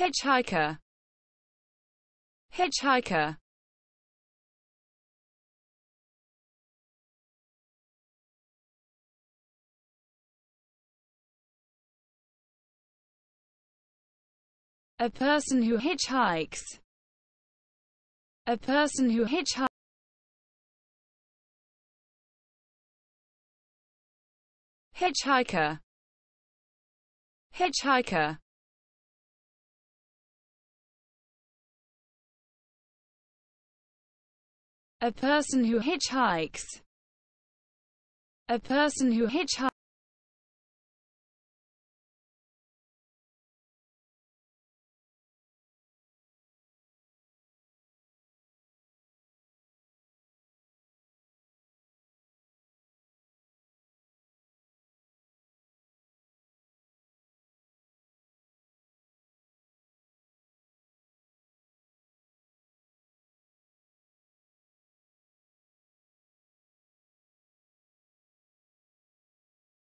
Hitchhiker. Hitchhiker. A person who hitchhikes. A person who hitchhikes. Hitchhiker. Hitchhiker. A person who hitchhikes. A person who hitchhikes.